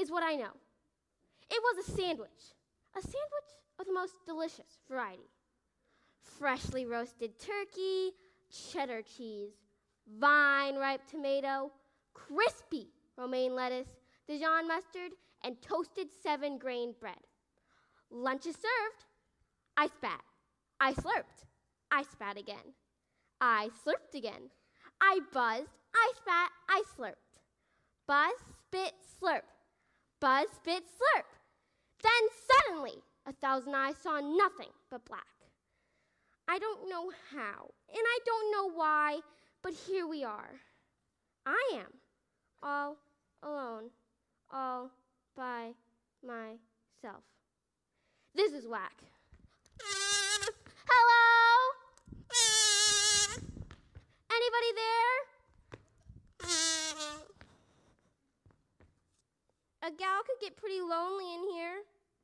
is what I know. It was a sandwich of the most delicious variety. Freshly roasted turkey, cheddar cheese, vine-ripe tomato, crispy romaine lettuce, Dijon mustard, and toasted 7-grain bread. Lunch is served. I spat. I slurped. I spat again. I slurped again. I buzzed. I spat. I slurped. Buzz, spit, slurp. Buzz, spit, slurp. Then suddenly, 1,000 eyes saw nothing but black. I don't know how, and I don't know why, but here we are. I am, all alone, all by myself. This is whack. Hello? Anybody there? A gal could get pretty lonely in here.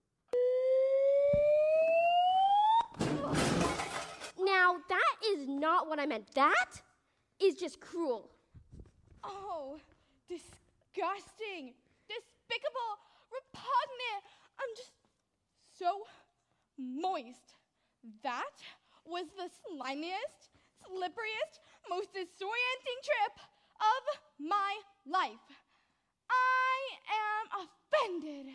Now, that is not what I meant. That is just cruel. Oh, disgusting, despicable, repugnant. I'm just so moist. That was the slimiest, slipperiest, most disorienting trip of my life. I am offended.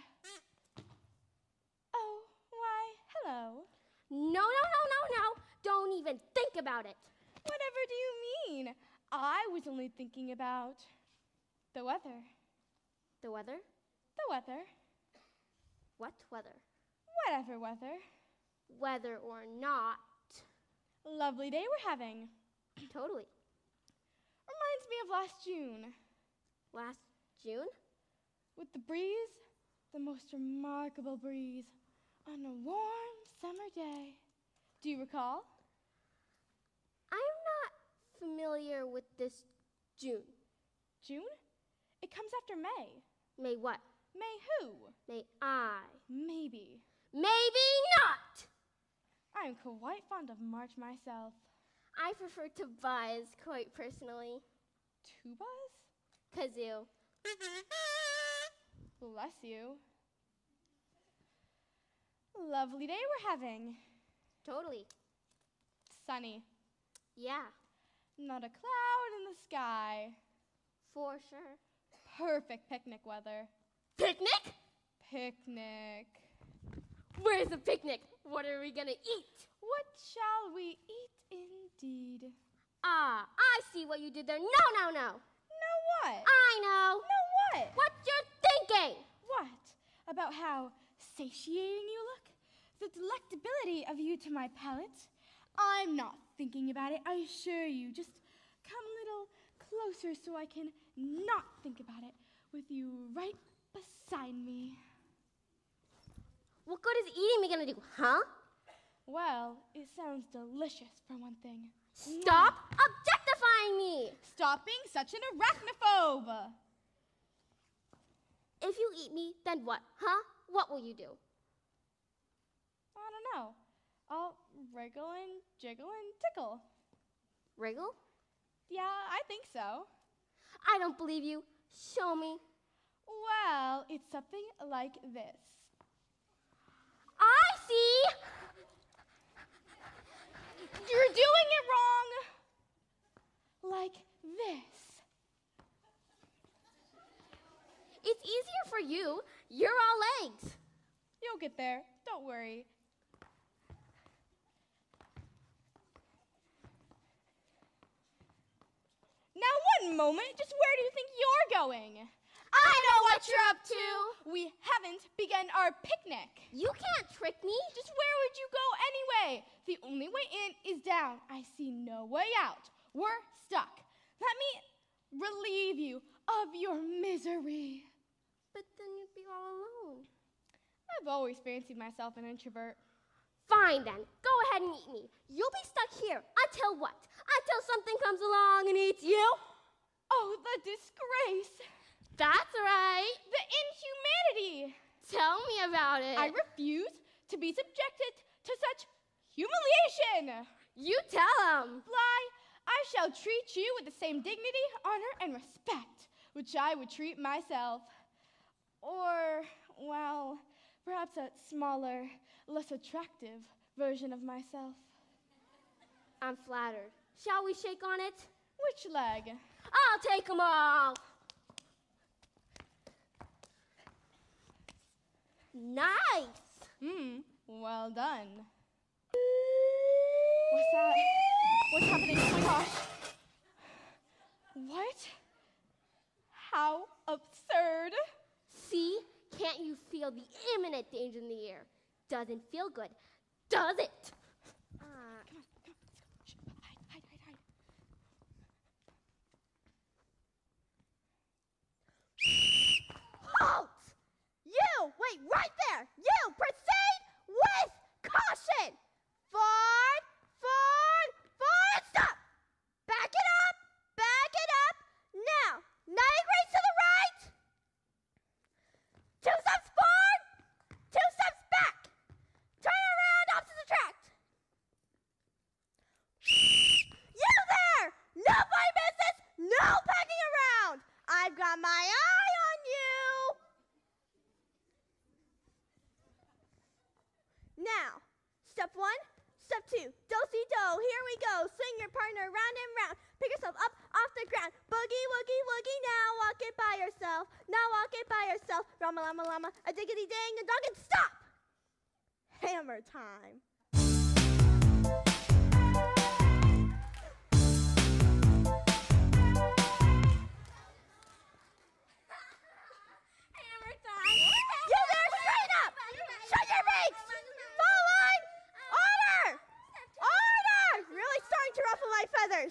Oh, why, hello. No. Don't even think about it. Whatever do you mean? I was only thinking about the weather. The weather? The weather. What weather? Whatever weather. Whether or not. Lovely day we're having. Totally. Reminds me of last June. Last June? With the breeze, the most remarkable breeze, on a warm summer day. Do you recall? I'm not familiar with this June. June? It comes after May. May what? May who? May I? Maybe. Maybe not! I'm quite fond of March myself. I prefer to buzz, quite personally. To buzz? Kazoo. Bless you. Lovely day we're having. Totally. Sunny. Yeah. Not a cloud in the sky. For sure. Perfect picnic weather. Picnic? Picnic. Where's the picnic? What are we gonna eat? What shall we eat indeed? Ah, I see what you did there. No. Know what? I know. Know what? What you're thinking. What? About how satiating you look? The delectability of you to my palate? I'm not thinking about it, I assure you. Just come a little closer so I can not think about it with you right beside me. What good is eating me gonna do, huh? Well, it sounds delicious for one thing. Stop objectifying me! Stop being such an arachnophobe! If you eat me, then what, huh? What will you do? I don't know. I'll wriggle and jiggle and tickle. Wriggle? Yeah, I think so. I don't believe you. Show me. Well, it's something like this. I see! You're doing it wrong! Like this. It's easier for you. You're all legs. You'll get there. Don't worry. Now, one moment. Just where do you think you're going? I know what you're up to. We haven't begun our picnic. You can't trick me. Just where would you go anyway? The only way in is down. I see no way out. We're stuck. Let me relieve you of your misery. But then you'd be all alone. I've always fancied myself an introvert. Fine then. Go ahead and eat me. You'll be stuck here until what? Until something comes along and eats you? Oh, the disgrace. That's right. The inhumanity. Tell me about it. I refuse to be subjected to such humiliation. You tell him. Fly, I shall treat you with the same dignity, honor, and respect which I would treat myself. Or, well, perhaps a smaller, less attractive version of myself. I'm flattered. Shall we shake on it? Which leg? I'll take them all. Nice. Well done. What's that? What's happening? Oh my gosh. What? How absurd. See? Can't you feel the imminent danger in the air? Doesn't feel good, does it? Come on, come on, let's go. Hide. Halt! You! Wait, right there! You! Proceed with caution! Forward! Stop! Back it up! Now, 90 degrees to the right! 2 steps forward! 2 steps back! Turn around, opposite attract! You there! No funny business! No pecking around! I've got my eye on you! Now, step 1, step 2, do-si-do, here we go. Swing your partner round and round. Pick yourself up off the ground. Boogie, woogie, woogie, now walk it by yourself. Rama, lama, lama, a diggity ding, a dog, and stop! Hammer time. Hammer time. You there, straighten up! Shut your beaks! Follow line! Order! Really starting to ruffle my feathers.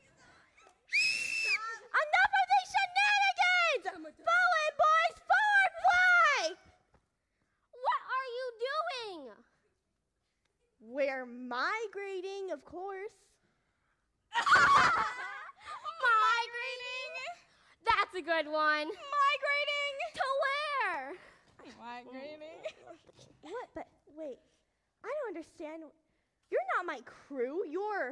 Enough of these shenanigans! Forward, boys! Forward, fly! What are you doing? We're migrating, of course. Migrating? That's a good one. Migrating! To where? Migrating. What? But wait, I don't understand. You're not my crew. You're.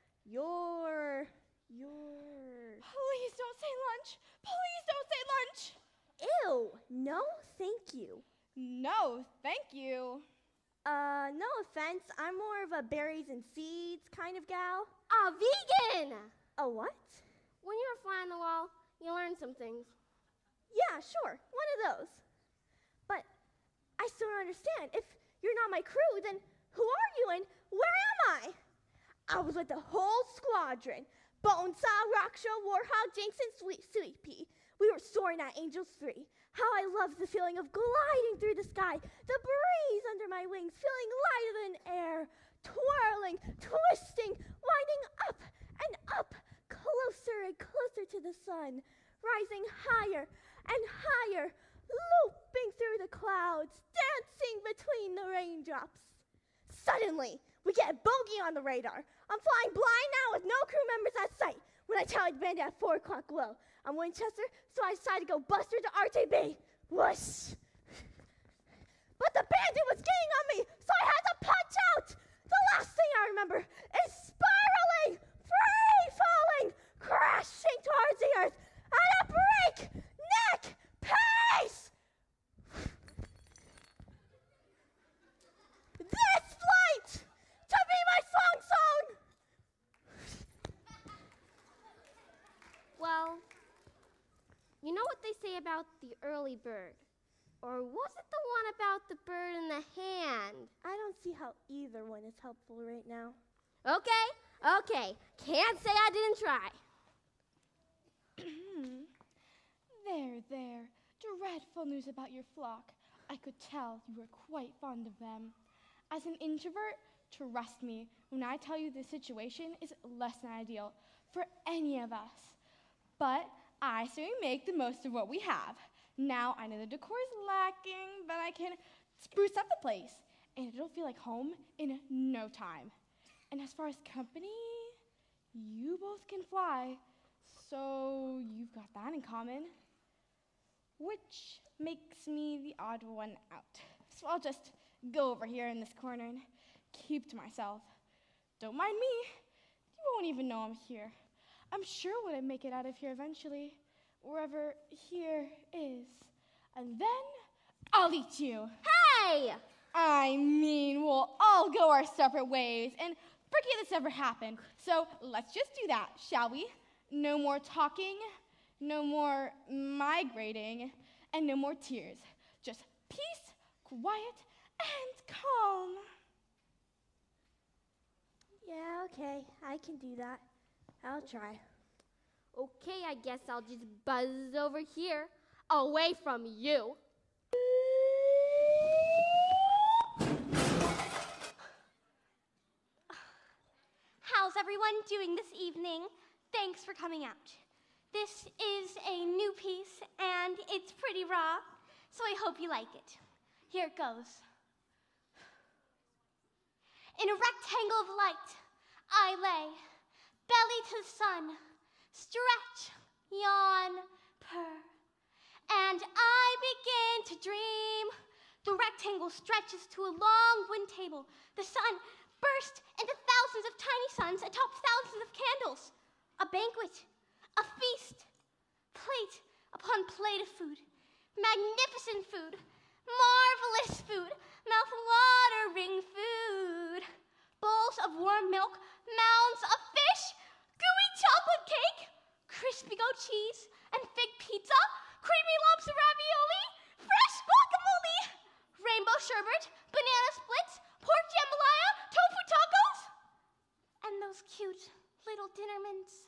Please don't say lunch. Please don't say lunch. Ew. No, thank you. No, thank you. No offense. I'm more of a berries and seeds kind of gal. A vegan. A what? When you're a fly on the wall, you learn some things. Yeah, sure. One of those. But I still don't understand. If you're not my crew, then who are you and where am I? I was with the whole squadron. Bonesaw, Rockshaw, Warhog, Jinx, and Sweet Pea. We were soaring at Angels 3. How I loved the feeling of gliding through the sky, the breeze under my wings, feeling lighter than air, twirling, twisting, winding up and up, closer and closer to the sun, rising higher and higher, looping through the clouds, dancing between the raindrops. Suddenly, we get a bogey on the radar. I'm flying blind now with no crew members at sight when I tallied bandit at 4 o'clock low. I'm Winchester, so I decided to go buster to RTB. Whoosh! But the bandit was getting on me, so I had to punch out. The last thing I remember is spiraling, free falling, crashing towards the earth at a breakneck pace. This flight to be my song. Well, you know what they say about the early bird? Or was it the one about the bird in the hand? I don't see how either one is helpful right now. Okay. Can't say I didn't try. There. Dreadful news about your flock. I could tell you were quite fond of them. As an introvert, trust me when I tell you the situation is less than ideal for any of us. But I say we make the most of what we have. Now I know the decor is lacking, but I can spruce up the place, and it'll feel like home in no time. And as far as company, you both can fly, so you've got that in common. Which makes me the odd one out. So I'll just go over here in this corner and keep to myself. Don't mind me. You won't even know I'm here. I'm sure when I make it out of here eventually, wherever here is, and then I'll eat you. Hey! I mean, we'll all go our separate ways and forget this ever happened. So let's just do that, shall we? No more talking, no more migrating, and no more tears. Just peace, quiet, and calm. Yeah, okay, I can do that. I'll try. Okay, I guess I'll just buzz over here, away from you. How's everyone doing this evening? Thanks for coming out. This is a new piece, and it's pretty raw, so I hope you like it. Here it goes. In a rectangle of light, I lay, belly to the sun, stretch, yawn, purr, and I begin to dream. The rectangle stretches to a long wind table. The sun burst into thousands of tiny suns atop thousands of candles. A banquet, a feast, plate upon plate of food, magnificent food, marvelous food, mouth-watering food, bowls of warm milk, mounds of fish, gooey chocolate cake, crispy goat cheese, and fig pizza, creamy lobster ravioli, fresh guacamole, rainbow sherbet, banana splits, pork jambalaya, tofu tacos, and those cute little dinner mints.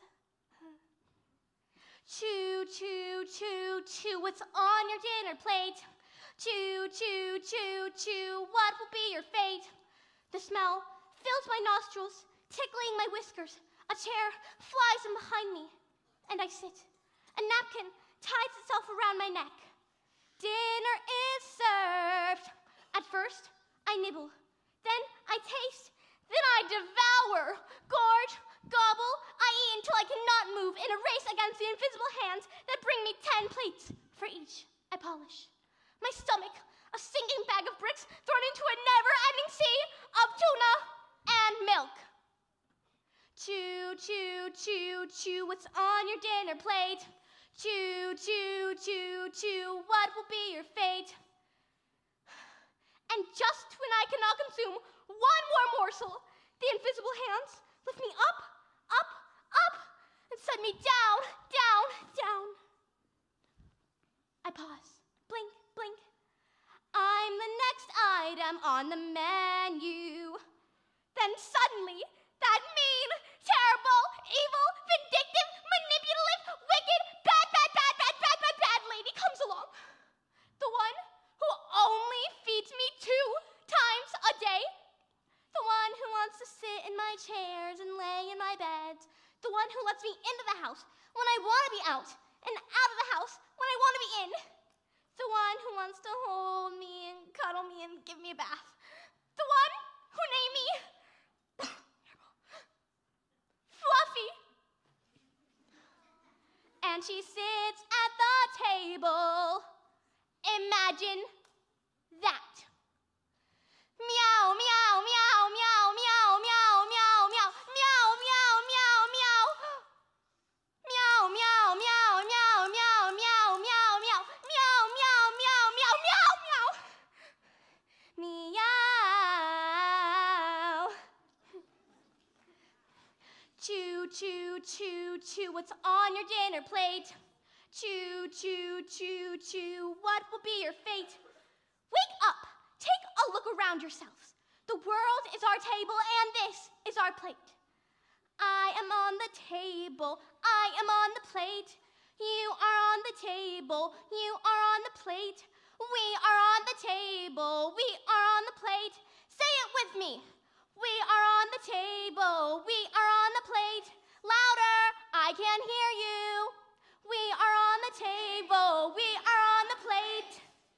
Chew, chew, chew, chew what's on your dinner plate. Chew, chew, chew, chew, what will be your fate? The smell fills my nostrils, tickling my whiskers. A chair flies in behind me, and I sit. A napkin ties itself around my neck. Dinner is served. At first, I nibble. Then I taste. Then I devour. Gorge, gobble, I eat until I cannot move in a race against the invisible hands that bring me 10 plates. For each, I polish. My stomach, a sinking bag of bricks thrown into a never-ending sea of tuna and milk. Chew, chew, chew, chew what's on your dinner plate. Chew, chew, chew, chew, what will be your fate? And just when I cannot consume one more morsel, the invisible hands lift me up, up, up, and set me down, down, down. I pause. Blink, blink. I'm the next item on the menu. Then suddenly, that mean, terrible, evil, vindictive, manipulative, wicked, bad lady comes along. The one who only feeds me 2 times a day. The one who wants to sit in my chairs and lay in my bed. The one who lets me into the house when I want to be out, and out of the house when I want to be in. The one who wants to hold me and cuddle me and give me a bath. The one who named me Fluffy. And she sits at the table. Imagine that. Meow, meow, meow, meow, meow, meow, meow, meow, meow, meow, meow, meow. Meow, meow, meow, meow, meow, meow, meow, meow, meow, meow, meow, meow, meow, meow. Meow. Chew, chew, chew, chew what's on your dinner plate. Chew, chew, chew, chew, what will be your fate? Wake up, take a look around yourselves. The world is our table and this is our plate. I am on the table, I am on the plate. You are on the table, you are on the plate. We are on the table, we are on the plate. Say it with me. We are on the table, we are on the plate. Louder, I can't hear you. We are on the table, we are on the plate.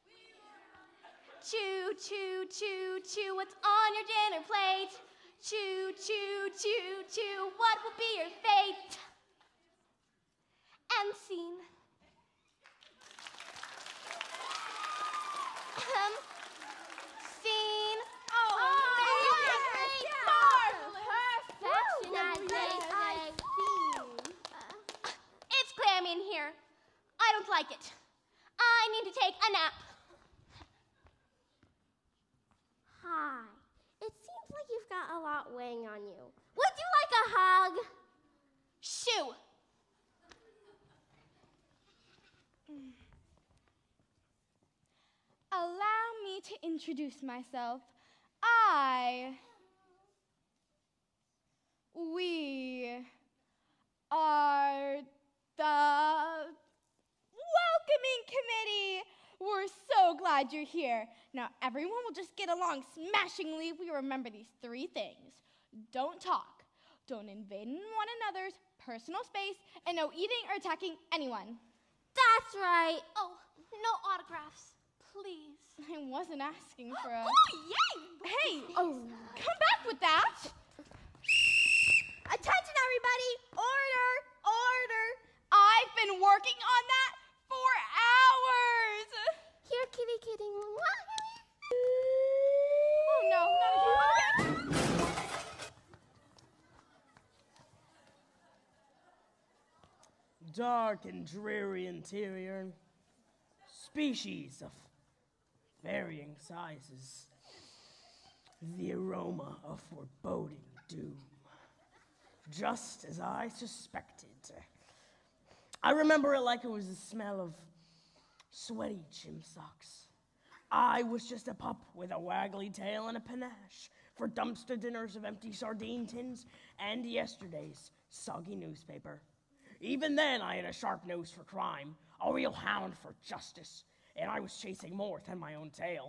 Chew, chew, chew, chew what's on your dinner plate. Chew, chew, chew, chew, what will be your fate? End scene. Scene. It's clammy in here. I don't like it. I I need to take a nap. Hi. It seems like you've got a lot weighing on you. Would you like a hug? Shoo. Allow me to introduce myself. We are the welcoming committee. We're so glad you're here. Now, everyone will just get along smashingly if we remember these 3 things. Don't talk. Don't invade one another's personal space. And no eating or attacking anyone. That's right. Oh, no autographs, please. I wasn't asking for a... Oh, yay! Hey, come back with that. Attention, everybody! Order! Order! I've been working on that for hours. Here, kitty, kitty. Oh, no, not again. Dark and dreary interior, species of varying sizes, the aroma of foreboding doom. Just as I suspected. I remember it like it was the smell of sweaty gym socks. I was just a pup with a waggly tail and a panache for dumpster dinners of empty sardine tins and yesterday's soggy newspaper. Even then, I had a sharp nose for crime, a real hound for justice, and I was chasing more than my own tail.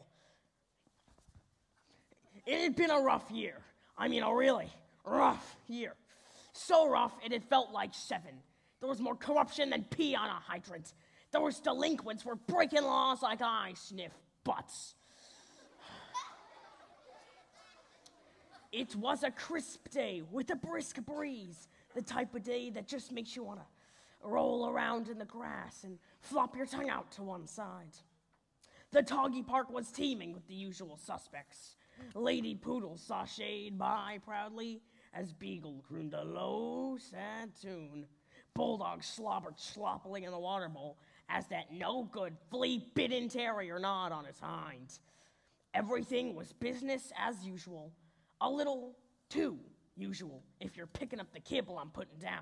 It had been a rough year. I mean, a really rough year. So rough, it had felt like 7. There was more corruption than pee on a hydrant. There was delinquents were breaking laws like I sniff butts. It was a crisp day with a brisk breeze, the type of day that just makes you want to roll around in the grass and flop your tongue out to one side. The Toggy Park was teeming with the usual suspects. Lady Poodle sashayed by proudly as Beagle crooned a low, sad tune. Bulldog slobbered sloppily in the water bowl as that no-good, flea-bitten terrier gnawed on his hind. Everything was business as usual. A little too usual if you're picking up the kibble I'm putting down.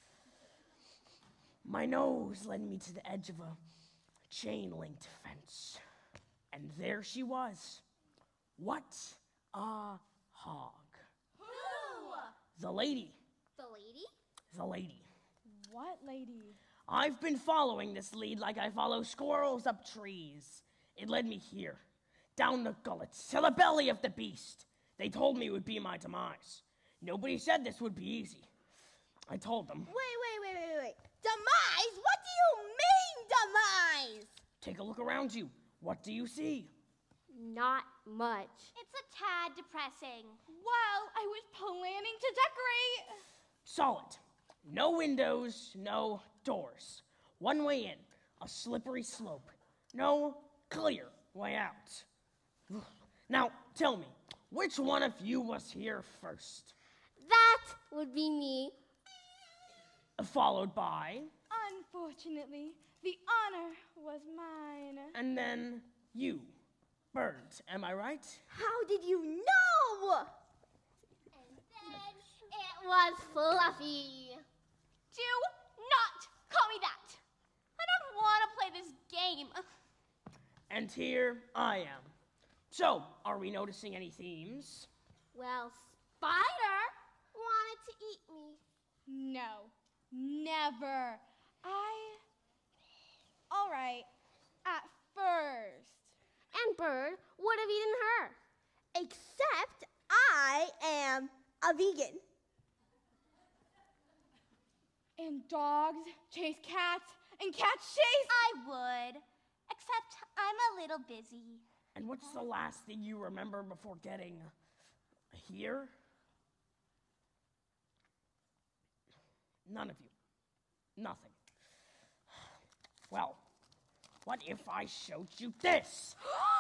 My nose led me to the edge of a chain-linked fence. And there she was. What a hog. Who? The lady. The lady? The lady. What lady? I've been following this lead like I follow squirrels up trees. It led me here, down the gullets, to the belly of the beast. They told me it would be my demise. Nobody said this would be easy. I told them. Wait. Demise? What do you mean, demise? Take a look around you. What do you see? Not much. It's a tad depressing. Well, I was planning to decorate. Solid. No windows, no doors. One way in, a slippery slope. No clear way out. Now, tell me, which one of you was here first? That would be me. Followed by? Unfortunately, the honor was mine. And then you, Bird, am I right? How did you know? And then it was Fluffy. Do not call me that. I don't want to play this game. And here I am. So, are we noticing any themes? Well, Spider wanted to eat me. No, never. All right, at first. And Bird would have eaten her. Except I am a vegan. And dogs chase cats, and cats chase... I would, except I'm a little busy. And what's the last thing you remember before getting here? None of you. Nothing. Well, what if I showed you this?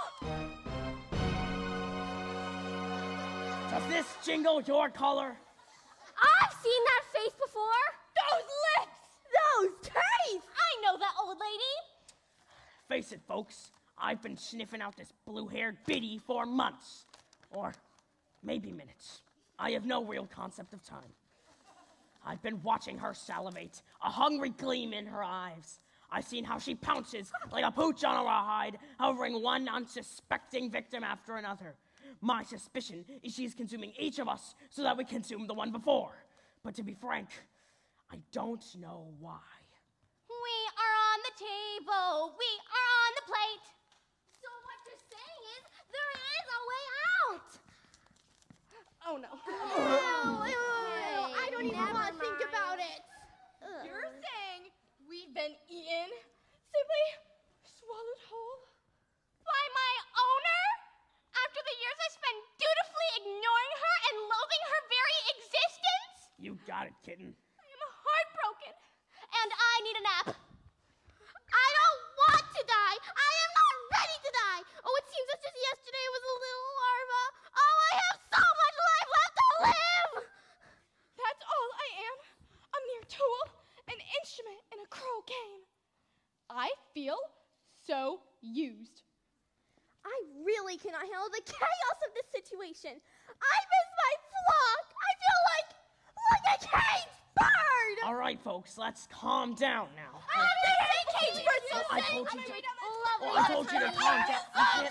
Does this jingle your color? I've seen that face before. Those lips! Those teeth! I know that old lady. face it, folks. I've been sniffing out this blue-haired biddy for months. Or maybe minutes. I have no real concept of time. I've been watching her salivate, a hungry gleam in her eyes. I've seen how she pounces like a pooch on a rawhide, hovering one unsuspecting victim after another. My suspicion is she's consuming each of us so that we consume the one before. But to be frank, I don't know why. We are on the table. We are on the plate. So what you're saying is there is a way out. Oh no. Hey, I don't even never want to think mind. about it. You're saying we've been eaten, simply swallowed whole? By my owner? After the years I spent dutifully ignoring her and loathing her very existence? You got it, kitten. I am heartbroken. And I need a nap. I don't want to die. I am not ready to die. Oh, it seems that just yesterday was a little larva. Oh, I have so much life left to live. That's all I am. A mere tool, an instrument in a cruel game. I feel so used. I really cannot handle the chaos of this situation. I miss my flock. I feel like a caged bird. All right, folks, let's calm down now. Caged bird so I safe. told you to. Lovely. Oh, I told you to calm down. You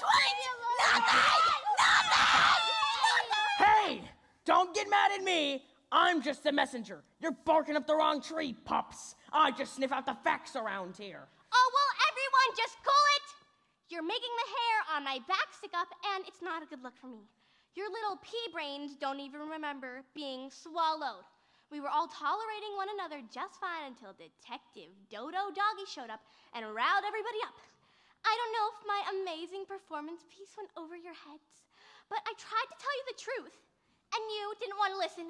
can't. Hey! Don't get mad at me. I'm just the messenger. You're barking up the wrong tree, pups. I just sniff out the facts around here. Oh, well, everyone just cool it. You're making the hair on my back stick up, and it's not a good look for me. Your little pea brains don't even remember being swallowed. We were all tolerating one another just fine until Detective Dodo Doggy showed up and riled everybody up. I don't know if my amazing performance piece went over your heads, but I tried to tell you the truth, and you didn't want to listen.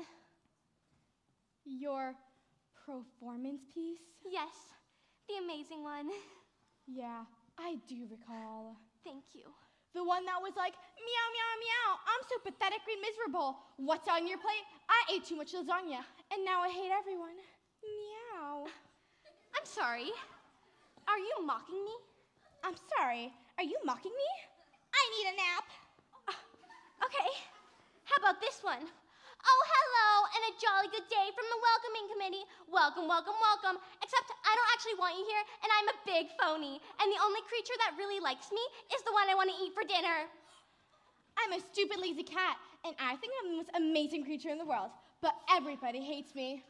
Your performance piece? Yes, the amazing one. Yeah, I do recall. Thank you. The one that was like, meow, meow, meow, I'm so pathetically miserable. What's on your plate? I ate too much lasagna, and now I hate everyone. Meow. I'm sorry. Are you mocking me? I'm sorry, are you mocking me? I need a nap. Okay. How about this one? Oh, hello, and a jolly good day from the welcoming committee. Welcome, welcome, welcome. Except I don't actually want you here, and I'm a big phony. And the only creature that really likes me is the one I want to eat for dinner. I'm a stupid, lazy cat, and I think I'm the most amazing creature in the world, but everybody hates me.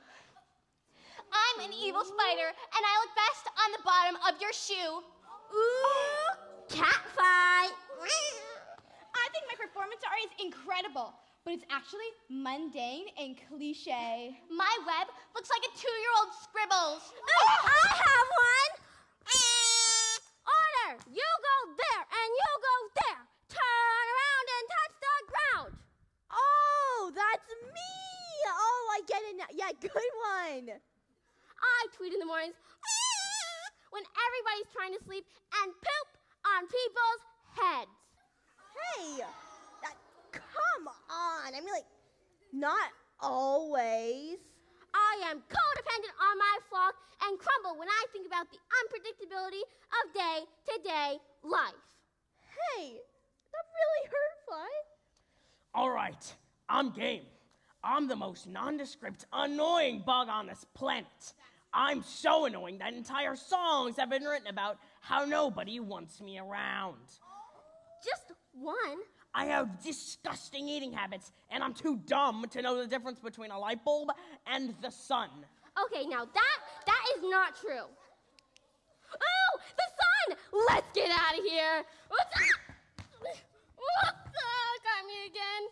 I'm an evil spider, and I look best on the bottom of your shoe. Ooh, cat fight. I think my performance art is incredible, but it's actually mundane and cliche. My web looks like a 2-year-old scribbles. Ooh, I have one. Order. You go there, and you go there. Turn around and touch the ground. Oh, that's me. Oh, I get it now. Yeah, good one. I tweet in the mornings when everybody's trying to sleep and poop on people's heads. Hey, come on. I mean, like, not always. I am codependent on my flock and crumble when I think about the unpredictability of day-to-day life. Hey, that really hurt, Fly. All right, I'm game. I'm the most nondescript, annoying bug on this planet. I'm so annoying that entire songs have been written about how nobody wants me around. Just one? I have disgusting eating habits, and I'm too dumb to know the difference between a light bulb and the sun. Okay, now that is not true. Oh, the sun! Let's get out of here. Got me again.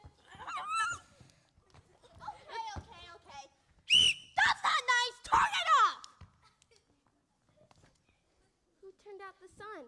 Okay. That's not nice. Turn it off. Who turned out the sun?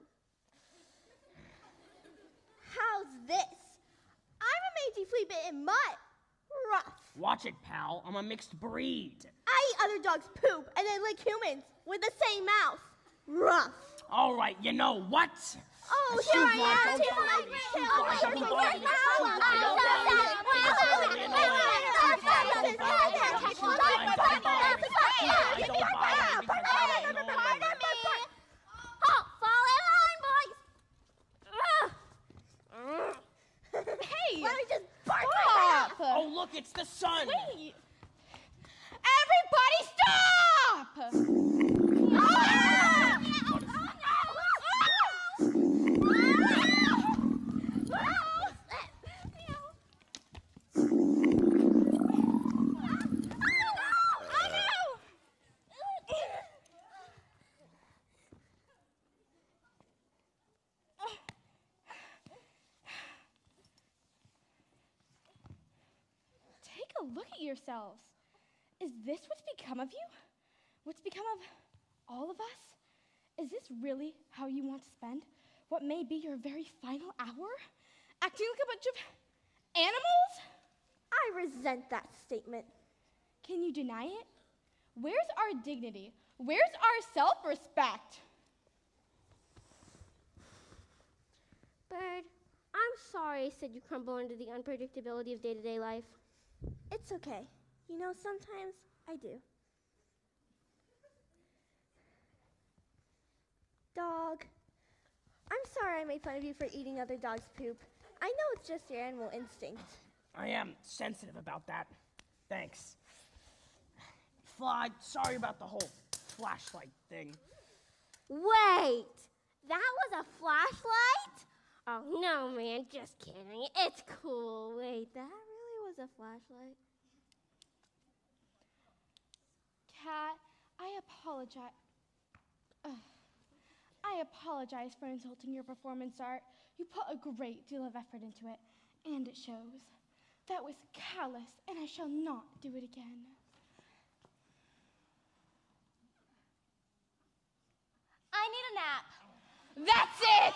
How's this? I'm a mangy flea bitten mutt. Rough. Watch it, pal. I'm a mixed breed. I eat other dogs' poop and then lick humans with the same mouth. Rough. All right, you know what? Oh, Excuse here I me, am. don't Take bother my me. tail. Excuse me, don't bother me. Excuse me, don't bother me. It's really annoying. Excuse me, don't bother me. Excuse me, don't bother me. Excuse me, don't bother me because it's really annoying. Oh, fall in line, boys. Hike, it's the sun! Wait! Everybody stop! Ah! Take a look at yourselves. Is this what's become of you? What's become of all of us? Is this really how you want to spend what may be your very final hour? Acting like a bunch of animals? I resent that statement. Can you deny it? Where's our dignity? Where's our self-respect? Bird, I'm sorry I said you crumble under the unpredictability of day-to-day life. It's okay. You know, sometimes I do. Dog. I'm sorry I made fun of you for eating other dogs' poop. I know it's just your animal instinct. I am sensitive about that. Thanks. Fly, sorry about the whole flashlight thing. Wait, that was a flashlight? Oh, no, man, just kidding. It's cool. Wait, that really was a flashlight? Kat, I apologize. I apologize for insulting your performance art. You put a great deal of effort into it, and it shows. That was callous, and I shall not do it again. I need a nap. That's it!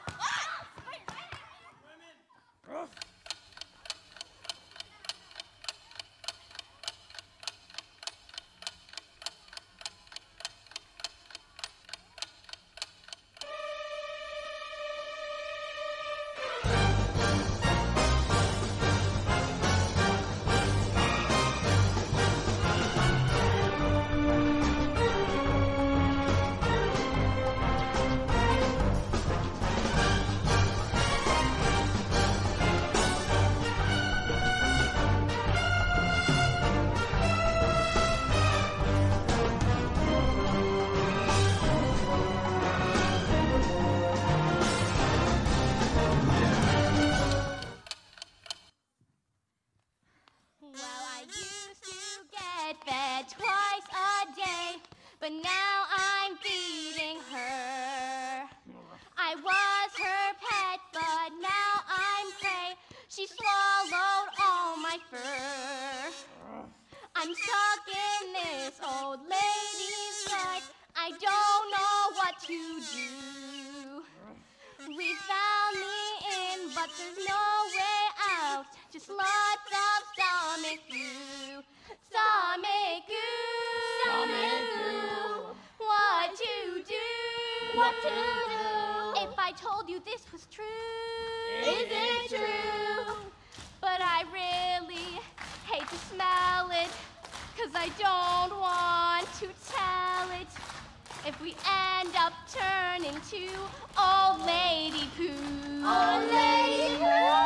But now I'm feeding her. I was her pet, but now I'm prey. She swallowed all my fur. I'm stuck in this old lady's gut. I don't know what to do. We found the inn, but there's no way out. Just lots of stomach goo. Stomach goo. Stomach goo. What to do? What to do? If I told you this was true, Is it true? but I really hate to smell it, 'cause I don't want to tell it. If we end up turning to old lady poo. Old lady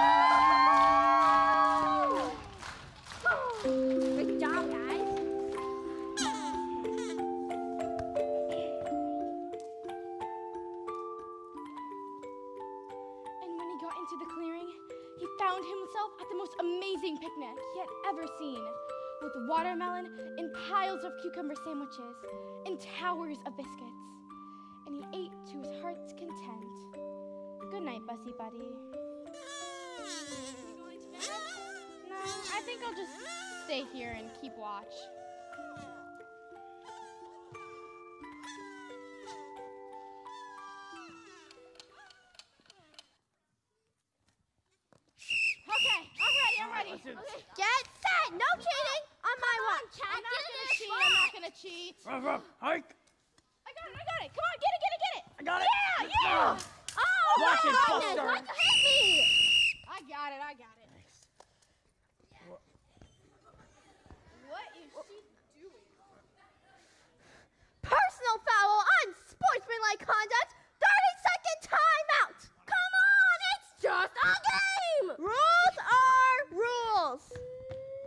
poo! Good job, guys. And when he got into the clearing, he found himself at the most amazing picnic he had ever seen, with watermelon and piles of cucumber sandwiches and towers of biscuits. And he ate to his heart's content. Good night, Bussy Buddy. No, I think I'll just stay here and keep watch. Okay, I'm ready. Get set! No cheating on my watch. I'm not gonna cheat. I'm not gonna cheat. Ruff, ruff, hike. I got it. Come on, get it. I got it. Yeah. Oh, watch it, Goodness, Buster. why'd you hit me? I got it. What is she doing? Personal foul, unsportsmanlike conduct, 30-second timeout. Come on, it's just a game! Rules are rules.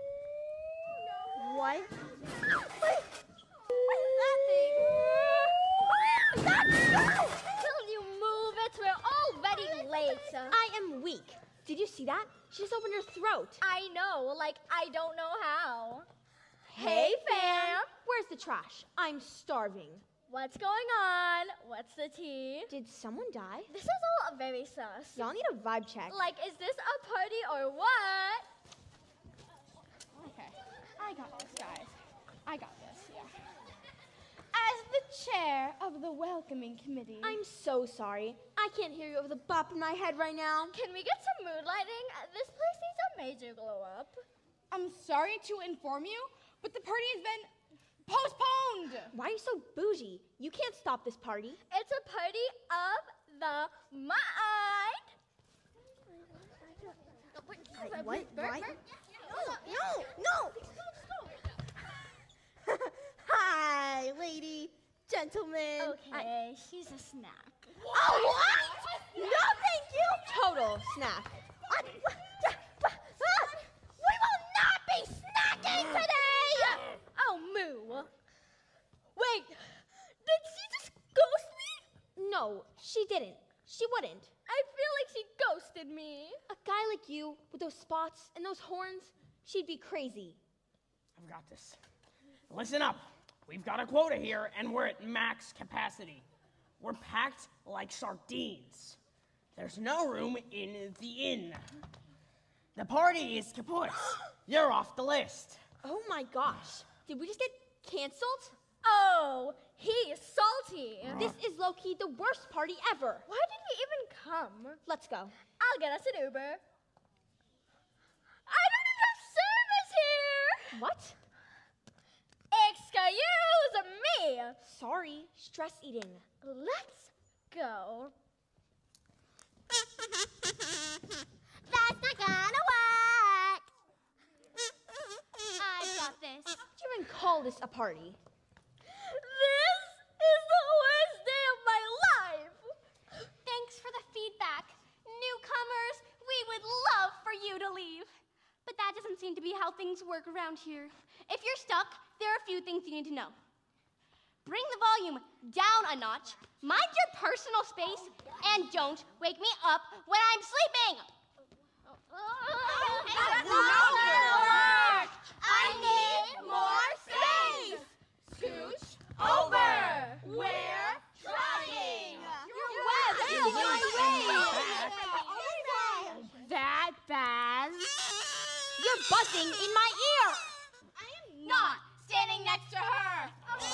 Will you move it? We're already late. I am weak. Did you see that? She just opened her throat. I know, like I don't know how. Hey, fam. Where's the trash? I'm starving. What's going on? What's the tea? Did someone die? This is all very sus. Y'all need a vibe check. Like, is this a party or what? Okay, I got this, guys. I got this, yeah. As the chair of the welcoming committee. I'm so sorry. I can't hear you over the bop in my head right now. Can we get some mood lighting? This place needs a major glow up. I'm sorry to inform you, but the party has been postponed. Why are you so bougie? You can't stop this party. It's a party of the mind. What? No. Hi, lady, gentlemen. Okay, she's a snack. Oh, what? No, thank you. Total snack. We will not be snacking today! Oh, moo. Wait, did she just ghost me? No, she didn't. She wouldn't. I feel like she ghosted me. A guy like you, with those spots and those horns, she'd be crazy. I've got this. Listen up. We've got a quota here, and we're at max capacity. We're packed like sardines. There's no room in the inn. The party is kaput. You're off the list. Oh my gosh. Did we just get canceled? Oh, he's salty. This is low-key the worst party ever. Why did we even come? Let's go. I'll get us an Uber. I don't have service here. What? Excuse me. Sorry, stress eating. Let's go. That's not gonna work. I got this. Did you even call this a party? This is the worst day of my life. Thanks for the feedback. Newcomers, we would love for you to leave. But that doesn't seem to be how things work around here. If you're stuck, there are a few things you need to know. Bring the volume down a notch, mind your personal space, and don't wake me up when I'm sleeping. I need more space. Scooch over. We're trying. That bad? You're buzzing in my ear. I am not standing next to her.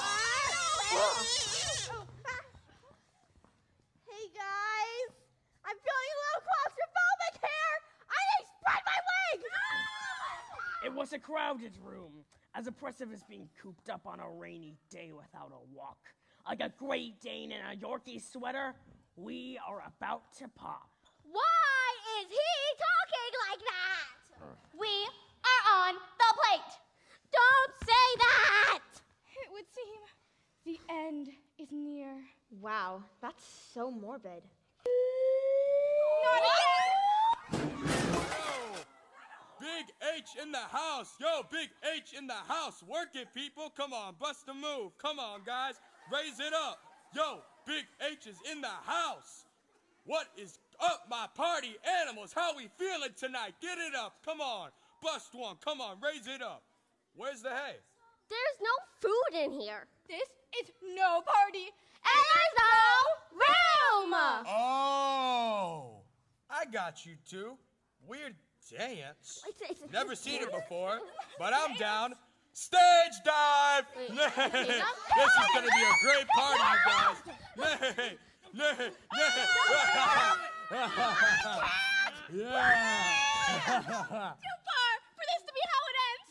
Hey guys, I'm feeling a little claustrophobic here. I need to spread my legs. It was a crowded room, as oppressive as being cooped up on a rainy day without a walk. Like a Great Dane in a Yorkie sweater, we are about to pop. Why is he talking like that? We are on the plate. Don't say that. It would seem the end is near. Wow, that's so morbid. Big H in the house. Yo, Big H in the house. Work it, people. Come on, bust a move. Come on, guys. Raise it up. Yo, Big H is in the house. What is up, my party animals? How we feeling tonight? Get it up. Come on. Bust one. Come on, raise it up. Where's the hay? There's no food in here. This is no party. And there's no room. Oh, I got you two. Weird dance. Never seen it before, but I'm down. Stage dive! This is gonna be a great party, you guys. Yeah. Too far for this to be how it ends.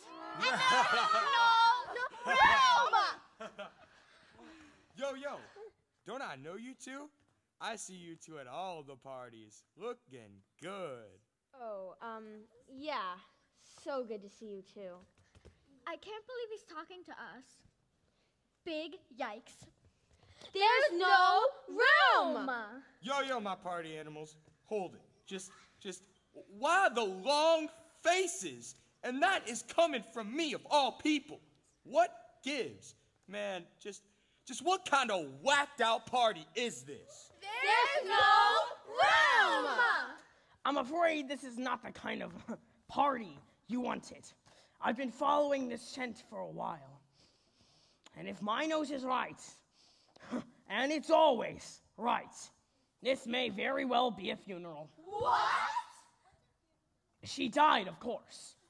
Yo, don't I know you two? I see you two at all the parties. Looking good. Oh, yeah. So good to see you too. I can't believe he's talking to us. Big yikes. There's no room. Yo, my party animals. Hold it. Just, why the long faces? And that is coming from me, of all people. What gives? Man, just Just what kind of whacked out party is this? There's no room! I'm afraid this is not the kind of party you wanted. I've been following this scent for a while. And if my nose is right, and it's always right, this may very well be a funeral. What? She died, of course.